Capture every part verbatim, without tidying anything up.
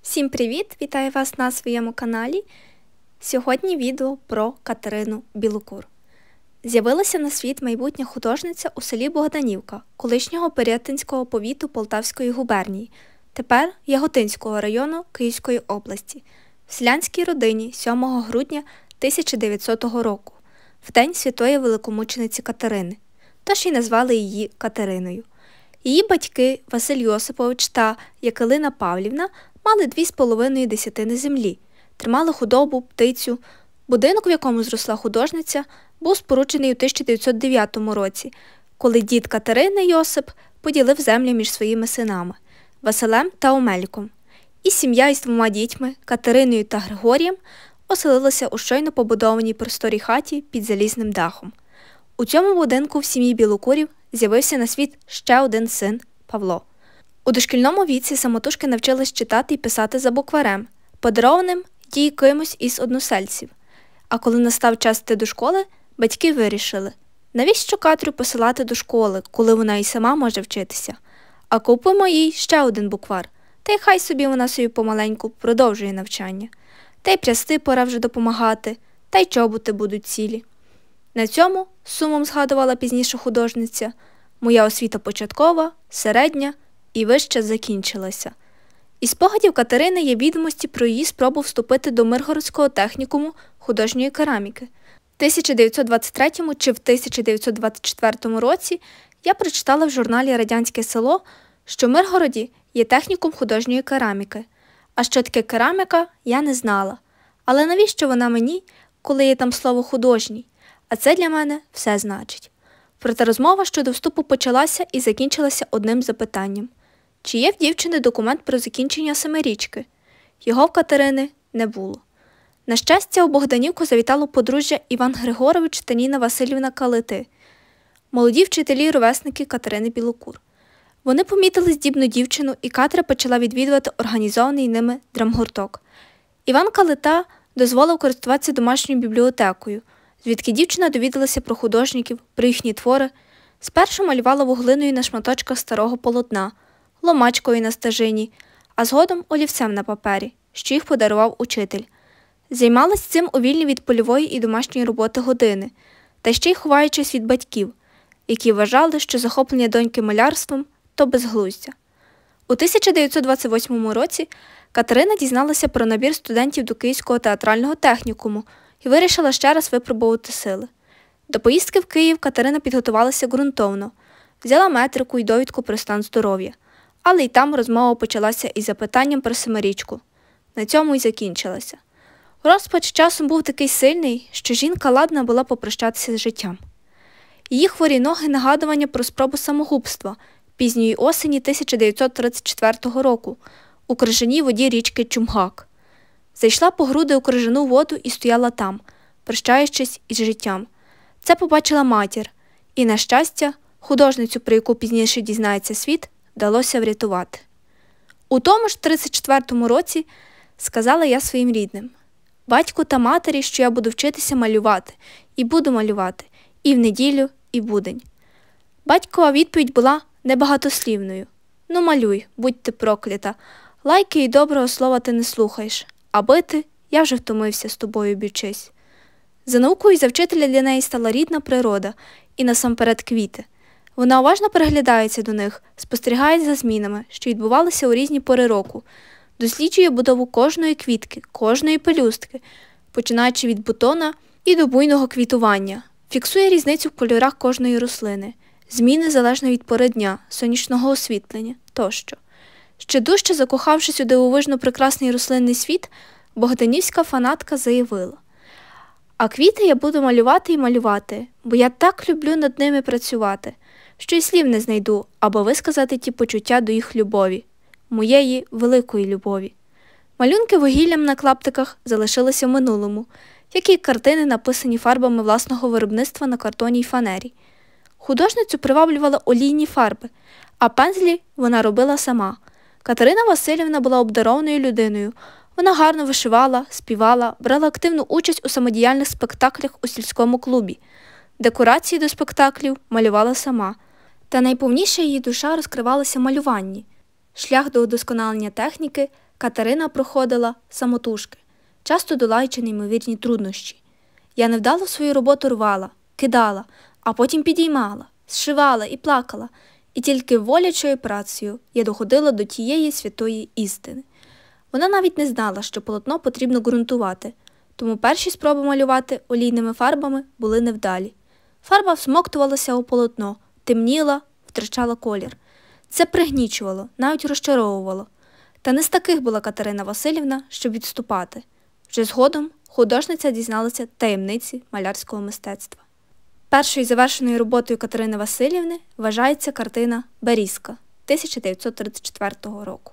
Всім привіт! Вітаю вас на своєму каналі. Сьогодні відео про Катерину Білокур. З'явилася на світ майбутня художниця у селі Богданівка, колишнього Пирятинського повіту Полтавської губернії, тепер Яготинського району Київської області, в селянській родині сьомого грудня тисяча дев'ятсотого року, в день святої великомучениці Катерини, тож і назвали її Катериною. Її батьки Василь Йосипович та Якелина Павлівна мали дві з половиною десятини землі, тримали худобу, птицю. Будинок, в якому зросла художниця, був споруджений у тисяча дев'ятсот дев'ятому році, коли дід Катерини Йосип поділив землю між своїми синами – Василем та Омельком. І сім'я із двома дітьми – Катериною та Григорієм – оселилася у щойно побудованій просторій хаті під залізним дахом. У цьому будинку в сім'ї Білокурів з'явився на світ ще один син – Павло. У дошкільному віці самотужки навчилась читати і писати за букварем, подарованим їй кимось із односельців. А коли настав час йти до школи, батьки вирішили, навіщо Катрю посилати до школи, коли вона і сама може вчитися. А купимо їй ще один буквар, та й хай собі вона собі помаленьку продовжує навчання. Та й прясти пора вже допомагати, та й чоботи будуть цілі. На цьому, з сумом згадувала пізніше художниця, моя освіта початкова, середня і вища закінчилася. Із спогадів Катерини є відомості про її спробу вступити до Миргородського технікуму художньої кераміки. В тисяча дев'ятсот двадцять третьому чи в тисяча дев'ятсот двадцять четвертому році я прочитала в журналі «Радянське село», що в Миргороді є технікум художньої кераміки. А що таке кераміка, я не знала. Але навіщо вона мені, коли є там слово «художній»? А це для мене все значить. Проте розмова щодо вступу почалася і закінчилася одним запитанням. Чи є в дівчини документ про закінчення семирічки? Його в Катерини не було. На щастя, у Богданівку завітало подружжя Іван Григорович та Ніна Васильівна Калити, молоді вчителі і ровесники Катерини Білокур. Вони помітили здібну дівчину, і Катря почала відвідувати організований ними драмгурток. Іван Калита дозволив користуватися домашньою бібліотекою, звідки дівчина довідалася про художників, про їхні твори. Спершу малювала вуглиною на шматочках старого полотна, ломачкою на стежині, а згодом олівцем на папері, що їх подарував учитель. Займалась цим у вільні від польової і домашньої роботи години, та ще й ховаючись від батьків, які вважали, що захоплення доньки малярством – то безглуздя. У тисяча дев'ятсот двадцять восьмому році Катерина дізналася про набір студентів до Київського театрального технікуму і вирішила ще раз випробувати сили. До поїздки в Київ Катерина підготувалася ґрунтовно, взяла метрику і довідку про стан здоров'я. Але й там розмова почалася із запитанням про семирічку. На цьому й закінчилася. Розпач часом був такий сильний, що жінка ладна була попрощатися з життям. Її хворі ноги – нагадування про спробу самогубства пізньої осені тисяча дев'ятсот тридцять четвертого року у крижаній воді річки Чумгак. Зайшла по груди у крижану воду і стояла там, прощаючись із життям. Це побачила матір. І, на щастя, художницю, про яку пізніше дізнається світ, вдалося врятувати. У тому ж тридцять четвертому році сказала я своїм рідним: батьку та матері, що я буду вчитися малювати, і буду малювати, і в неділю, і в будень. Батькова відповідь була небагатослівною. Ну малюй, будь ти проклята, лайки і доброго слова ти не слухаєш, а бити я вже втомився з тобою б'ючись. За наукою і за вчителя для неї стала рідна природа і насамперед квіти. Вона уважно переглядається до них, спостерігає за змінами, що відбувалися у різні пори року, досліджує будову кожної квітки, кожної пелюстки, починаючи від бутона і до буйного квітування, фіксує різницю в кольорах кожної рослини, зміни залежно від пори дня, сонячного освітлення тощо. Ще дужче закохавшись у дивовижно прекрасний рослинний світ, богданівська фанатка заявила: «А квіти я буду малювати і малювати, бо я так люблю над ними працювати, що й слів не знайду, аби висказати ті почуття до їх любові, моєї великої любові». Малюнки вугіллям на клаптиках залишилися в минулому, як і картини, написані фарбами власного виробництва на картоні й фанері. Художницю приваблювали олійні фарби, а пензлі вона робила сама. Катерина Васильівна була обдарованою людиною. Вона гарно вишивала, співала, брала активну участь у самодіяльних спектаклях у сільському клубі. Декорації до спектаклів малювала сама. Та найповніше її душа розкривалася в малюванні. Шлях до удосконалення техніки Катерина проходила самотужки, часто долаючи неймовірні труднощі. Я невдало свою роботу рвала, кидала, а потім підіймала, зшивала і плакала, і тільки волячою працею я доходила до тієї святої істини. Вона навіть не знала, що полотно потрібно ґрунтувати, тому перші спроби малювати олійними фарбами були невдалі. Фарба всмоктувалася у полотно, темніла, втрачала колір. Це пригнічувало, навіть розчаровувало. Та не з таких була Катерина Василівна, щоб відступати. Вже згодом художниця дізналася таємниці малярського мистецтва. Першою завершеною роботою Катерини Василівни вважається картина «Берізка» тисяча дев'ятсот тридцять четвертого року.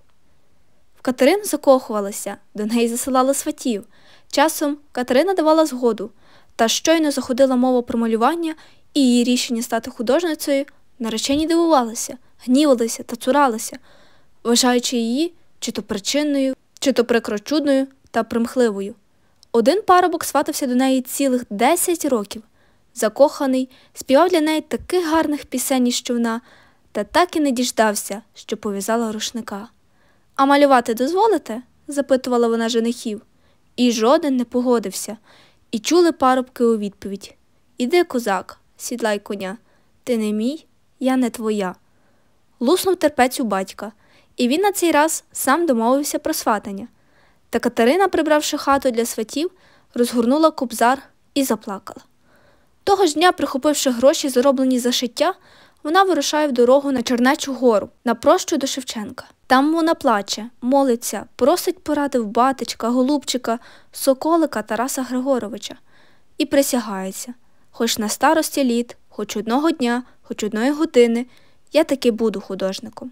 В Катерину закохувалася, до неї засилали сватів. Часом Катерина давала згоду, та щойно заходила мова про малювання і її рішення стати художницею, наречені дивувалися, гнівалися та цуралися, вважаючи її чи то причинною, чи то прикрочудною та примхливою. Один парубок сватався до неї цілих десять років. Закоханий, співав для неї таких гарних пісень із човна, та так і не діждався, що пов'язала рушника. «А малювати дозволите?» – запитувала вона женихів. І жоден не погодився. І чули парубки у відповідь: «Іди, козак, сідлай коня, ти не мій, я не твоя». Луснув терпець у батька, і він на цей раз сам домовився про сватання. Та Катерина, прибравши хату для сватів, розгорнула кобзар і заплакала. Того ж дня, прихопивши гроші, зароблені за шиття, вона вирушає в дорогу на Чернечу гору, на прощу до Шевченка. Там вона плаче, молиться, просить поради в батечка, голубчика, соколика Тараса Григоровича. І присягається: хоч на старості літ, хоч одного дня, хоч одної години, я таки буду художником.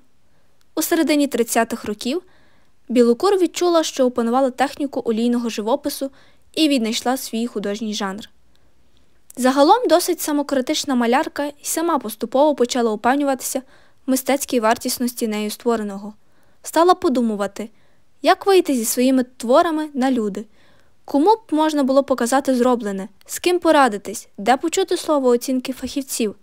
У середині тридцятих років Білокур відчула, що опанувала техніку олійного живопису і віднайшла свій художній жанр. Загалом досить самокритична малярка і сама поступово почала упевнюватися в мистецькій вартісності нею створеного. Стала подумувати, як вийти зі своїми творами на люди, кому б можна було показати зроблене, з ким порадитись, де почути слово оцінки фахівців.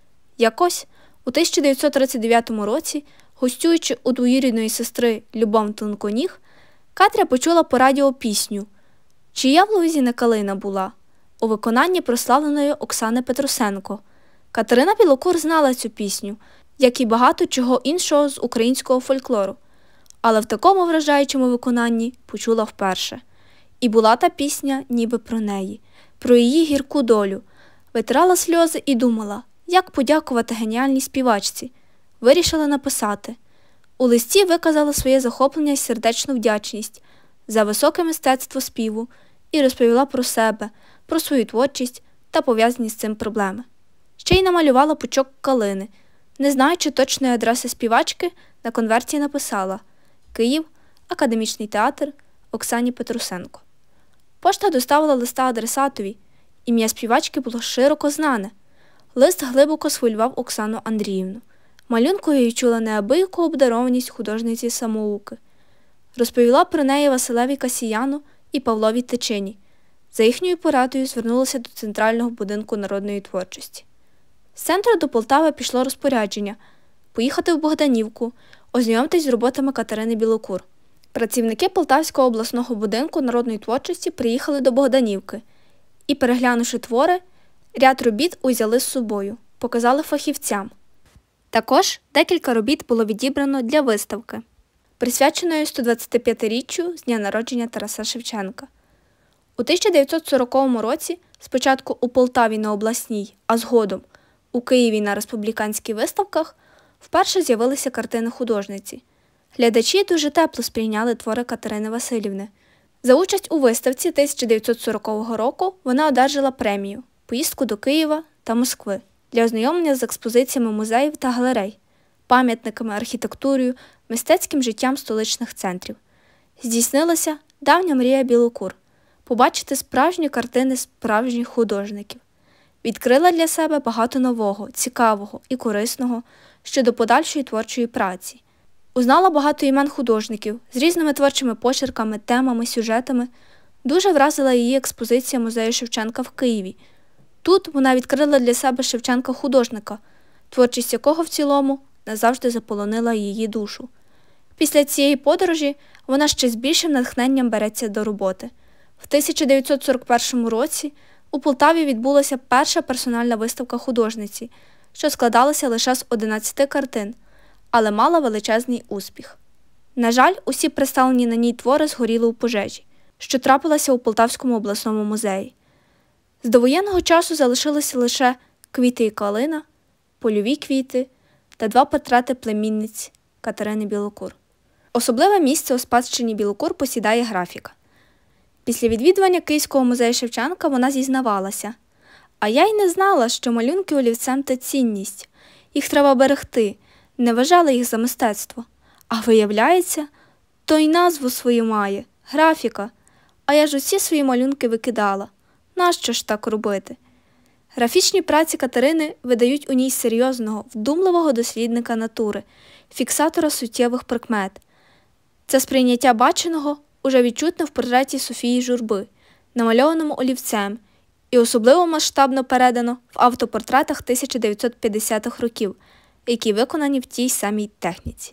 Якось у тисяча дев'ятсот тридцять дев'ятому році, гостюючи у двоюрідної сестри Любов Тонконіг, Катря почула по радіо пісню «Чия в лузі не калина була» у виконанні прославленої Оксани Петрусенко. Катерина Білокур знала цю пісню, як і багато чого іншого з українського фольклору, але в такому вражаючому виконанні почула вперше. І була та пісня ніби про неї, про її гірку долю. Витирала сльози і думала, як подякувати геніальній співачці. Вирішила написати. У листі виказала своє захоплення й сердечну вдячність за високе мистецтво співу і розповіла про себе, про свою творчість та пов'язані з цим проблеми. Ще й намалювала пучок калини. Не знаючи точної адреси співачки, на конверті написала: Київ, Академічний театр, Оксані Петрусенко. Пошта доставила листа адресатові. Ім'я співачки було широко знане. Лист глибоко схвилював Оксану Андріївну. Малюнкою чула неабияку обдарованість художниці-самоуки. Розповіла про неї Василеві Касіяну і Павлові Тичині. За їхньою порадою звернулася до Центрального будинку народної творчості. З центру до Полтави пішло розпорядження поїхати в Богданівку, ознайомитись з роботами Катерини Білокур. Працівники Полтавського обласного будинку народної творчості приїхали до Богданівки і, переглянувши твори, ряд робіт узяли з собою, показали фахівцям. Також декілька робіт було відібрано для виставки, присвяченої сто двадцятип'ятиріччю з дня народження Тараса Шевченка. У тисяча дев'ятсот сороковому році, спочатку у Полтаві на обласній, а згодом у Києві на республіканських виставках, вперше з'явилися картини художниці. Глядачі дуже тепло сприйняли твори Катерини Василівни. За участь у виставці тисяча дев'ятсот сорокового року вона одержала премію «Поїздку до Києва та Москви» для ознайомлення з експозиціями музеїв та галерей, пам'ятниками, архітектурою, мистецьким життям столичних центрів. Здійснилася давня мрія Білокур – побачити справжні картини справжніх художників. Відкрила для себе багато нового, цікавого і корисного щодо подальшої творчої праці. Узнала багато імен художників з різними творчими почерками, темами, сюжетами. Дуже вразила її експозиція музею Шевченка в Києві. Тут вона відкрила для себе Шевченка-художника, творчість якого в цілому назавжди заполонила її душу. Після цієї подорожі вона ще з більшим натхненням береться до роботи. В тисяча дев'ятсот сорок першому році у Полтаві відбулася перша персональна виставка художниці, що складалася лише з одинадцяти картин, але мала величезний успіх. На жаль, усі представлені на ній твори згоріли у пожежі, що трапилася у Полтавському обласному музеї. З довоєнного часу залишилися лише «Квіти і калина», «Польові квіти» та два портрети племінниць Катерини Білокур. Особливе місце у спадщині Білокур посідає графіка. Після відвідування Київського музею Шевченка вона зізнавалася: «А я й не знала, що малюнки олівцем – це цінність. Їх треба берегти, не вважала їх за мистецтво. А виявляється, то й назву свою має – графіка. А я ж усі свої малюнки викидала. Нащо ж так робити?» Графічні праці Катерини видають у ній серйозного, вдумливого дослідника натури, фіксатора суттєвих прикмет. Це сприйняття баченого уже відчутне в портреті Софії Журби, намальованому олівцем, і особливо масштабно передано в автопортретах тисяча дев'ятсот п'ятдесятих років, які виконані в тій самій техніці.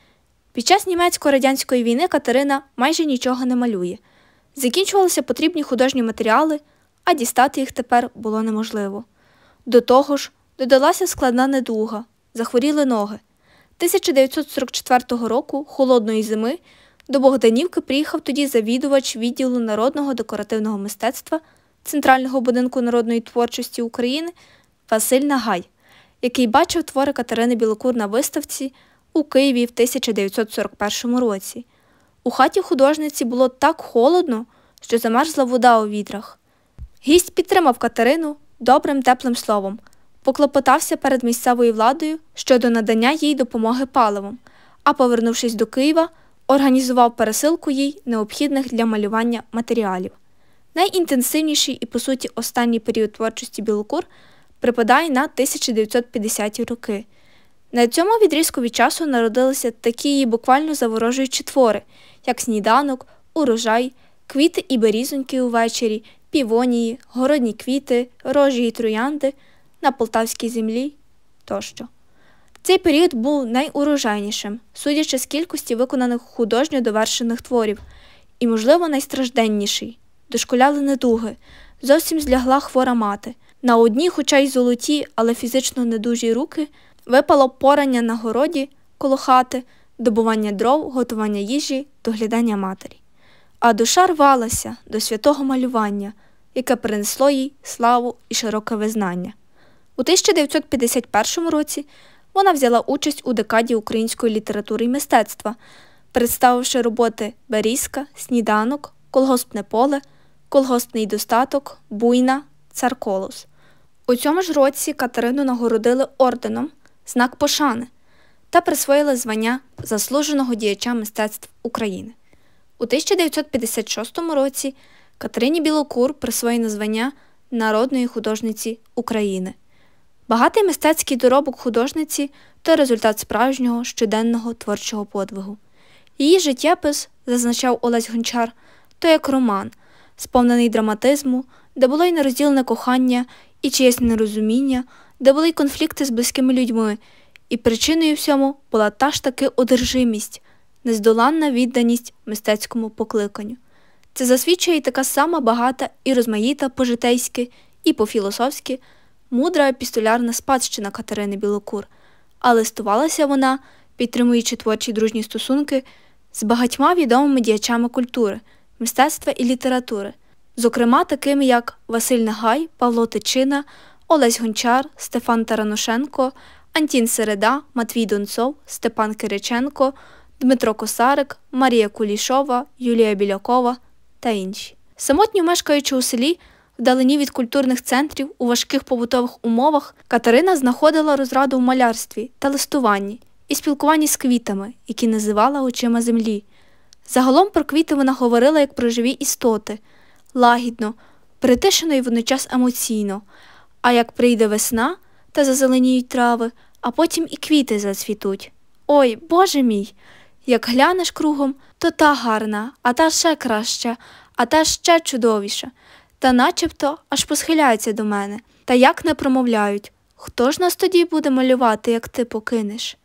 Під час німецько-радянської війни Катерина майже нічого не малює. Закінчувалися потрібні художні матеріали, а дістати їх тепер було неможливо. До того ж, додалася складна недуга, захворіли ноги. тисяча дев'ятсот сорок четвертого року, холодної зими, до Богданівки приїхав тоді завідувач відділу народного декоративного мистецтва Центрального будинку народної творчості України Василь Нагай, який бачив твори Катерини Білокур на виставці у Києві в тисяча дев'ятсот сорок першому році. У хаті художниці було так холодно, що замерзла вода у відрах. Гість підтримав Катерину добрим теплим словом, поклопотався перед місцевою владою щодо надання їй допомоги паливом, а повернувшись до Києва, організував пересилку їй необхідних для малювання матеріалів. Найінтенсивніший і, по суті, останній період творчості Білокур припадає на тисяча дев'ятсот п'ятдесяті роки. На цьому відрізку від часу народилися такі її буквально заворожуючі твори, як «Сніданок», «Урожай», «Квіти і берізоньки увечері», «Півонії», «Городні квіти», «Рожі і троянди», «На полтавській землі» тощо. Цей період був найурожайнішим, судячи з кількості виконаних художньо довершених творів, і, можливо, найстражденніший. Дошкуляли недуги, зовсім злягла хвора мати. На одні, хоча й золоті, але фізично недужі руки випало порання на городі коло хати, добування дров, готування їжі, доглядання матері. А душа рвалася до святого малювання, яке принесло їй славу і широке визнання. У тисяча дев'ятсот п'ятдесят першому році вона взяла участь у декаді української літератури і мистецтва, представивши роботи «Берізка», «Сніданок», «Колгоспне поле», «Колгоспний достаток», «Буйна», «Цар Колос». У цьому ж році Катерину нагородили орденом «Знак пошани» та присвоїли звання заслуженого діяча мистецтв України. У тисяча дев'ятсот п'ятдесят шостому році Катерині Білокур присвоєно звання народної художниці України. Багатий мистецький доробок художниці – то результат справжнього щоденного творчого подвигу. Її життєпис, зазначав Олесь Гончар, то як роман, сповнений драматизму, де було й нерозділене кохання, і чиєсь нерозуміння, де були й конфлікти з близькими людьми, і причиною всьому була та ж таки одержимість, нездоланна відданість мистецькому покликанню. Це засвідчує й така сама багата і розмаїта по-житейськи і по-філософськи мудра епістолярна спадщина Катерини Білокур, а листувалася вона, підтримуючи творчі дружні стосунки, з багатьма відомими діячами культури, мистецтва і літератури, зокрема такими як Василь Нагай, Павло Тичина, Олесь Гончар, Стефан Тараношенко, Антін Середа, Матвій Донцов, Степан Кириченко, Дмитро Косарик, Марія Кулішова, Юлія Білякова та інші. Самотньо мешкаючи у селі, вдалині від культурних центрів, у важких побутових умовах, Катерина знаходила розраду в малярстві та листуванні і спілкуванні з квітами, які називала очима землі. Загалом про квіти вона говорила як про живі істоти, лагідно, притишено і водночас емоційно, а як прийде весна та зазеленіють трави, а потім і квіти зацвітуть. Ой, Боже мій! Як глянеш кругом, то та гарна, а та ще краща, а та ще чудовіша. Та начебто аж посхиляються до мене. Та як не промовляють: хто ж нас тоді буде малювати, як ти покинеш?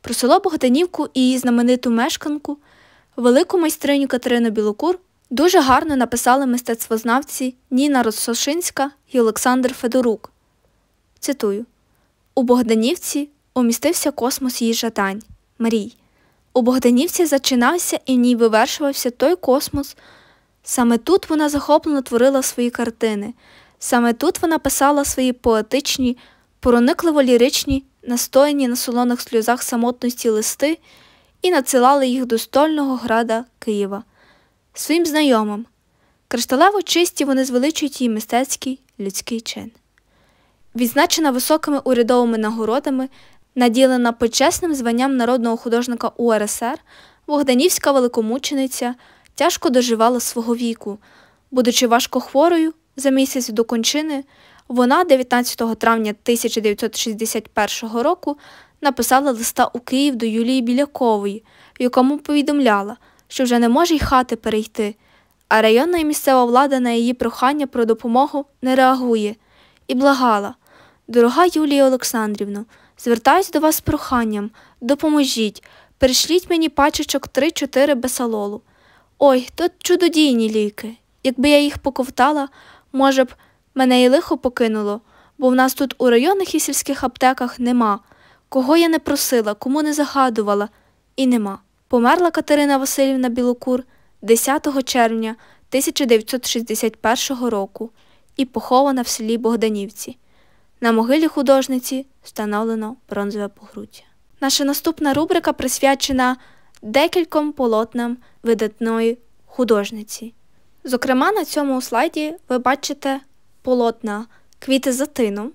Про село Богданівку і її знамениту мешканку, велику майстриню Катерину Білокур, дуже гарно написали мистецтвознавці Ніна Росошинська і Олександр Федорук. Цитую: «У Богданівці умістився космос її жадань, мрій. У Богданівці зачинався і в ній вивершувався той космос. Саме тут вона захоплено творила свої картини, саме тут вона писала свої поетичні, проникливо-ліричні, настояні на солоних сльозах самотності листи і надсилала їх до стольного града Києва. Своїм знайомим. Кришталево чисті вони звеличують її мистецький, людський чин. Відзначена високими урядовими нагородами, наділена почесним званням народного художника У Ер Ес Ер, богданівська великомучениця тяжко доживала свого віку. Будучи важко хворою, за місяць до кончини, вона дев'ятнадцятого травня тисяча дев'ятсот шістдесят першого року написала листа у Київ до Юлії Білякової, в якому повідомляла, що вже не може й хати перейти, а районна і місцева влада на її прохання про допомогу не реагує, і благала: «Дорога Юлія Олександрівно, звертаюсь до вас з проханням, допоможіть, перешліть мені пачечок три-чотири бесалолу. Ой, то чудодійні ліки. Якби я їх поковтала, може б, мене і лихо покинуло, бо в нас тут у районних і сільських аптеках нема. Кого я не просила, кому не загадувала, і нема». Померла Катерина Василівна Білокур десятого червня тисяча дев'ятсот шістдесят першого року і похована в селі Богданівці. На могилі художниці встановлено бронзове погруддя. Наша наступна рубрика присвячена декільком полотнам видатної художниці. Зокрема, на цьому слайді ви бачите полотна «Квіти за тином»,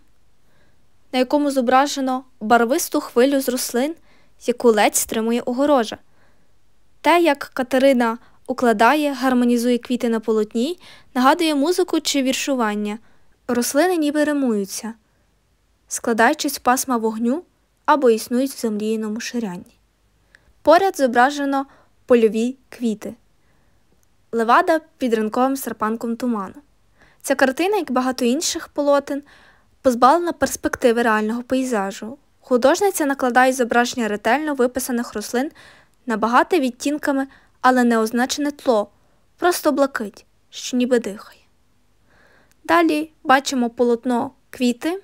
на якому зображено барвисту хвилю з рослин, яку ледь стримує огорожа. Те, як Катерина укладає, гармонізує квіти на полотні, нагадує музику чи віршування. Рослини ніби римуються, складаючись в пасма вогню або існують в замріяному ширянні. Поряд зображено польові квіти. Левада під ранковим серпанком туману. Ця картина, як багато інших полотен, позбавлена перспективи реального пейзажу. Художниця накладає зображення ретельно виписаних рослин на багате відтінками, але не означене тло, просто блакить, що ніби дихає. Далі бачимо полотно «Квіти».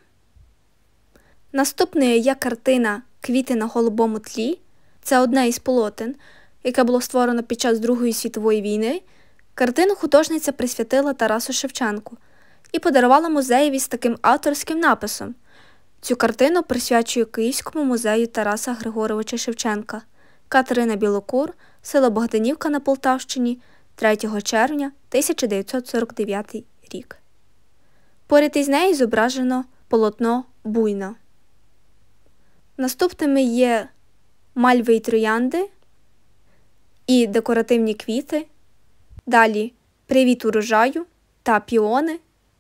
Наступною є картина «Квіти на голубому тлі». Це одне із полотен, яке було створено під час Другої світової війни. Картину художниця присвятила Тарасу Шевченку і подарувала музеєві з таким авторським написом. Цю картину присвячує Київському музею Тараса Григоровича Шевченка. Катерина Білокур, село Богданівка на Полтавщині, третього червня тисяча дев'ятсот сорок дев'ятий рік. Поряд із нею зображено полотно «Буйна». Наступними є мальви й троянди і декоративні квіти, далі «Привіт урожаю» та «Піони».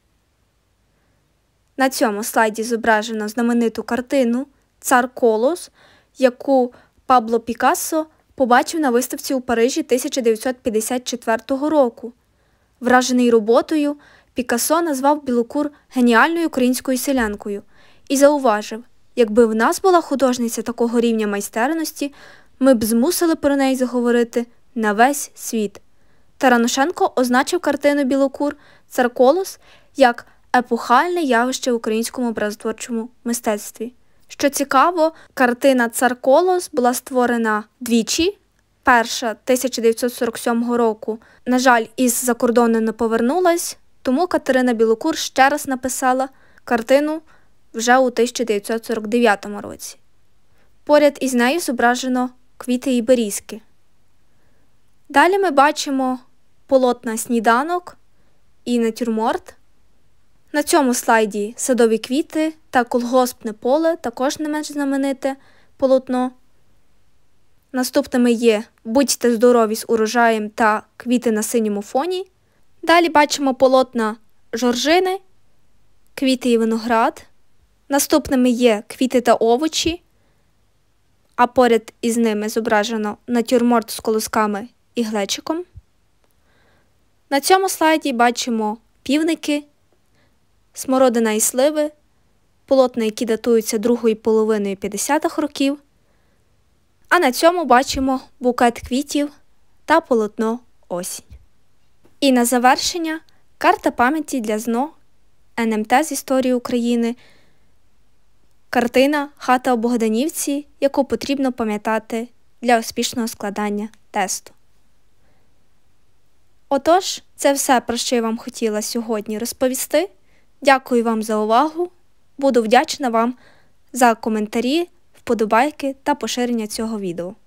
На цьому слайді зображено знамениту картину «Цар Колос», яку Пабло Пікассо побачив на виставці у Парижі тисяча дев'ятсот п'ятдесят четвертого року. Вражений роботою, Пікассо назвав Білокур геніальною українською селянкою і зауважив: якби в нас була художниця такого рівня майстерності, ми б змусили про неї заговорити на весь світ. Таранушенко означив картину Білокур «Цар Колос» як епохальне явище в українському образотворчому мистецтві. Що цікаво, картина «Цар Колос» була створена двічі. Перша тисяча дев'ятсот сорок сьомого року, на жаль, із-за кордону не повернулась, тому Катерина Білокур ще раз написала картину вже у тисяча дев'ятсот сорок дев'ятому році. Поряд із нею зображено квіти і берізки. Далі ми бачимо полотна «Сніданок» і «Натюрморт». На цьому слайді садові квіти та колгоспне поле, також не менш знамените полотно. Наступними є «Будьте здорові з урожаєм» та «Квіти на синьому фоні». Далі бачимо полотна «Жоржини», «Квіти і виноград». Наступними є «Квіти та овочі», а поряд із ними зображено натюрморт з колосками і глечиком. На цьому слайді бачимо півники, смородина і сливи, полотна, які датуються другою половиною п'ятдесятих років. А на цьому бачимо букет квітів та полотно осінь. І на завершення карта пам'яті для ЗНО ен ем те з історії України, картина «Хата у Богданівці», яку потрібно пам'ятати для успішного складання тесту. Отож, це все, про що я вам хотіла сьогодні розповісти. Дякую вам за увагу. Буду вдячна вам за коментарі, вподобайки та поширення цього відео.